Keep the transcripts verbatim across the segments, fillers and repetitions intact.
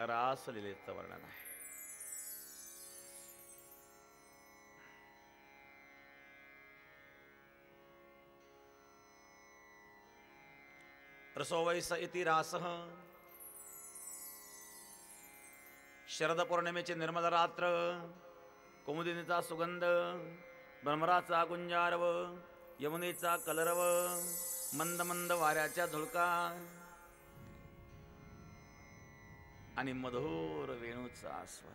रासलीलेचं वर्णन आहे. रसो वैस इति रासः. शरद पौर्णिमेचे निर्मल रात्र, कुमुदिनीचा सुगंध, भ्रमराचा गुंजारव, यमुनेचा कलरव, मंद मंद वाऱ्याच्या झुळका आणि मधुर वेणूचा स्वर.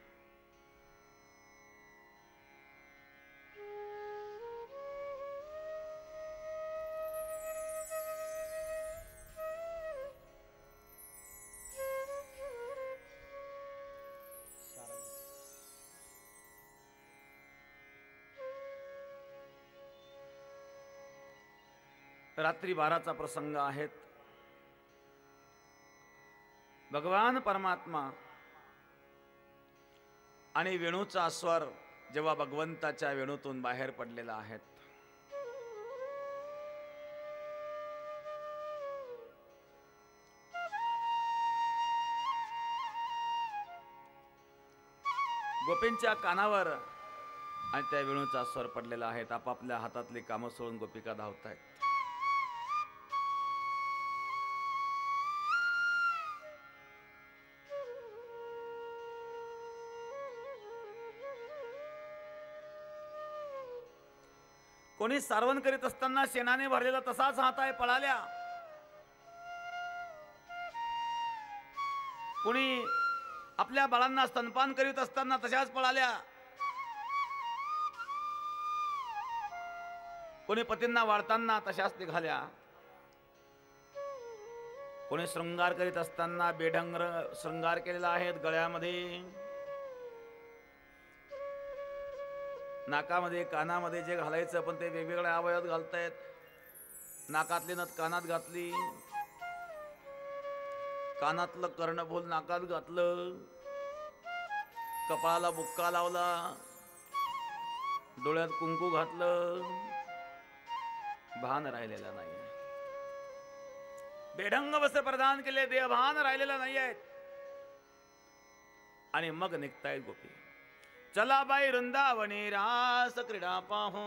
रात्री बाराचा प्रसंग आहेत. भगवान परमात्मा आणि वेणूचा स्वर जेव्हा भगवंताच्या वेणूतून बाहेर पडलेला आहेत. गोपींच्या कानावर आणि त्या वेणूचा स्वर पडलेला आहे. आपापल्या हातातली कामं सोडून गोपिका धावतायत. कोणी सारवण करीत असताना शेणाने भरलेला तसाच हात आहे पळाल्या. कोणी आपल्या बाळांना स्तनपान करीत असताना तशाच पळाल्या. कोणी पतींना वाढताना तशाच निघाल्या. कोणी शृंगार करीत असताना बेढंग शृंगार केलेला आहे. गळ्यामध्ये, नाकामध्ये, कानामध्ये जे घालायचं पण ते वेगवेगळ्या अवयवात घालतायत. नाकातली नथ कानात घातली, कानातलं कर्णफूल नाकात घातलं, कपाळाला बुक्का लावला, डोळ्यात कुंकू घातलं, भान राहिलेला नाही. बेढंग वस्त्र प्रदान केले, देहभान राहिलेला नाही आहेत. आणि मग निघतायत गोपी. चला बाई वृंदावनी रास क्रीडा पाहो.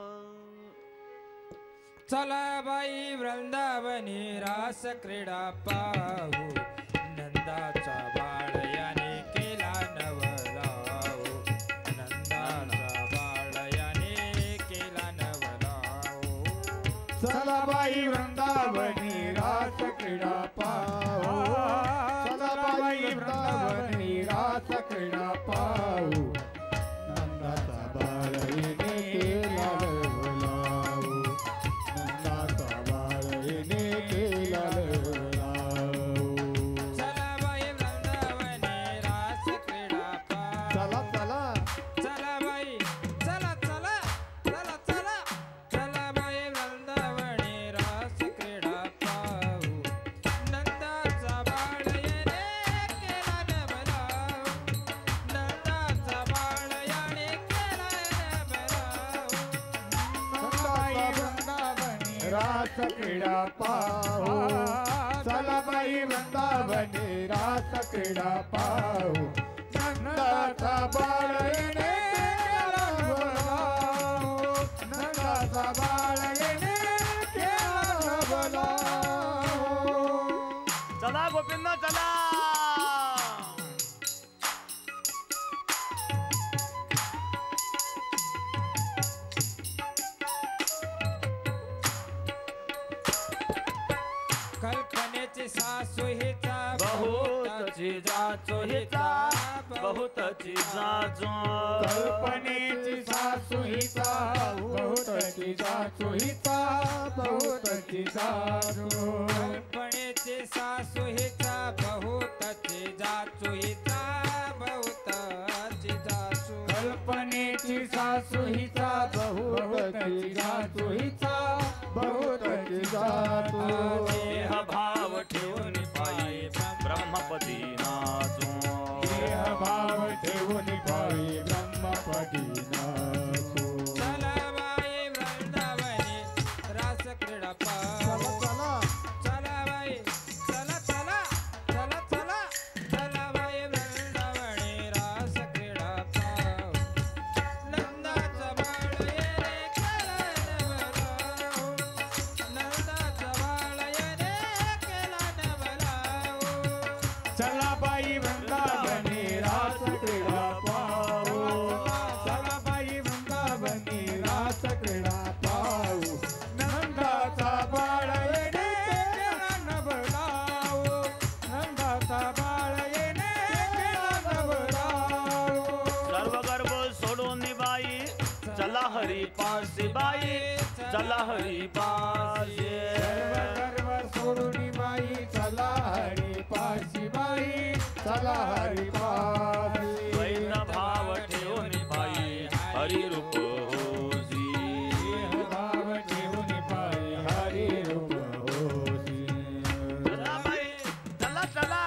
चला बाई वृंदावनी रास क्रीडा पाहू. नंदाचा बाळ याने केला नवलाव. नंदाचा बाळ याने केला नवलाव. चला बाई वृंदावनी रास क्रीडा पाहू. चला बाई वृंदावनी रास क्रीडा पाहू. नंदाचा बाळ येणे केला नवलाव. नंदाचा बाळ येणे केला नवलाव. चला बाई वृंदावनी रास क्रीडा पाहू. चला चला चला बाई चला चला चला चला. चला बाई वृंदावनी रास क्रीडा पाहू. नंदाचा बाळ येणे केला नवलाव. नंदाचा बाळ याने केला नवलाव. रास क्रीडा पाहू. चला बाई वृंदावनी रास क्रीडा पाहू. नंदाचा बाळ येणे केला नवलाव. नंदाचा बाळ येणे केला नवलाव. चला गोपींना चला. कल्पनेची सासू हिचा बहुतची जाचो हिचा, बहुतची जाचो. कल्पनेची सासू हिचा, बहुतची जाचो हिचा, बहुतची जाचो. कल्पनेची सासू हिचा बहुतची जाचू हिचा, बहुतची जाचू. कल्पनेची सासू हिचा, बहुतची जाचो हिचा, बहुतची जाचो. देह भाव ठेवून पायी ब्रह्मपदी नाचो. देह भाव ठेवून पायी ब्रह्मपदी नाचो. चला बाई वृंदावनी रास क्रीडा पाहू. चला चला चला बाई चला चला चला चला. चला चला बाई वृंदावनी रास क्रीडा पाहू चला बाई वृंदावनी रास क्रीडा पाहू नंदाचा बाळ येणे केला नवलाऊ नंदाचा बाळ येणे केला नवलाऊ सर्व गर्भ सोडून बाई चला हरी पाशी बाई चला हरी पाशी सर्व गर्व सोडून बाई चला हरी पाशी बाई चला हरी पाशी वैन भाव ठेवून बाई हरी रूप होसी भाव ठेवून बाई हरी रूप होसी चला बाई चला चला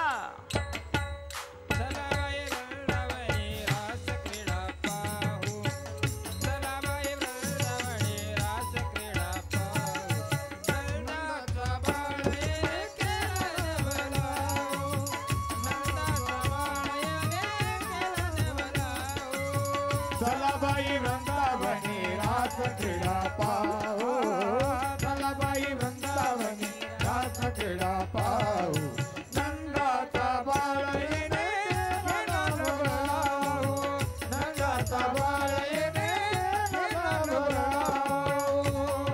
चला बाई वृंदावनी रास क्रीडा पाहू चला बाई वृंदावनी रास क्रीडा पाहू नंदाचा बाळ येणे केला नवलाऊ नंदाचा बाळ येणे केला नवलाऊ चला बाई वृंदावनी रास क्रीडा पाहू चला बाई वृंदावनी रास क्रीडा पाहू नंदाचा बाळ येणे केला नवलाऊ नंदाचा बाळ येणे केला नवलाऊ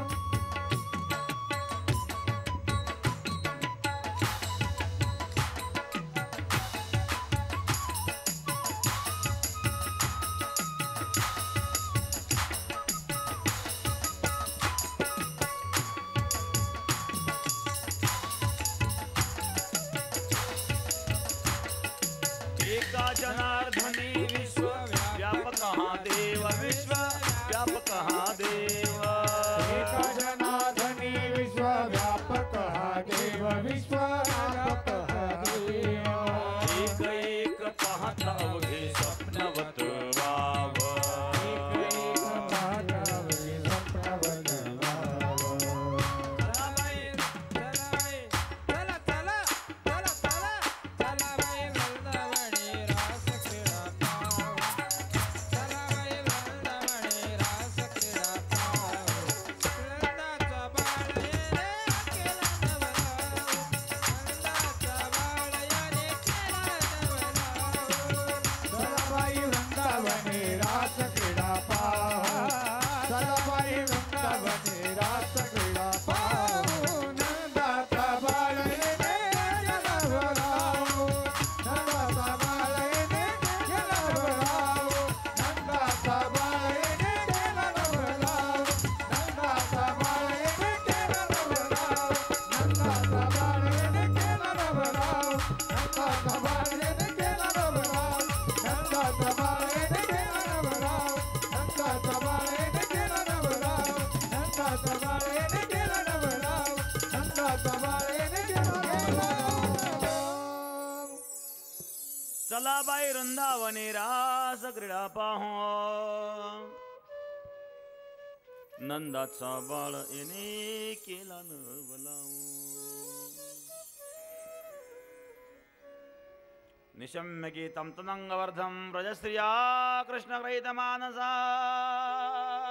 एका जनार्दनी विश्व व्यापक हा देव विश्व व्यापक हा देव एक जनार्दनी विश्व व्यापक हा देव विश्व व्यापक हा देव एक एक पाहत अवघे स्वप्नवत वाव एक पाहतावे स्वप्नवत वाव. चला बाई चला बाई चला चला चला चला चला बाई वृंदावनी रास क्रीडा पाहू चला बाई वृंदावनी रास क्रीडा पाहू नंदाचा बाळ येणे केला नवलाऊ नंदाचा बाळ येणे केला नवलाऊ चला बाई वृंदावनी रास क्रीडा पाहू चला बाई वृंदावनी रास क्रीडा पाहू नंदाचा बाळ येणे केला नवलाऊ नंदाचा बाळ येणे केला नवलाऊ नंदाचा बाळ येणे केला नवलाऊ नंदाचा बाळ येणे केला नवलाऊ नंदाचा बाळ येणे केला नवलाऊ नंदाचा बाळ येणे केला नवलाऊ नंदाचा बाळ येणे केला नवलाऊ नंदाचा बाळ येणे केला नवलाऊ नंदाचा बाळ येणे केला नवलाऊ नंदाचा बाळ येणे केला नवलाऊ. चला बाई वृंदावनी रास क्रीडा पाहू नंदाचा बाळ येणे केला नवलाऊ निशम्य गीतं तदंगवर्धं व्रजस्त्रिया कृष्णग्रहीतमानसा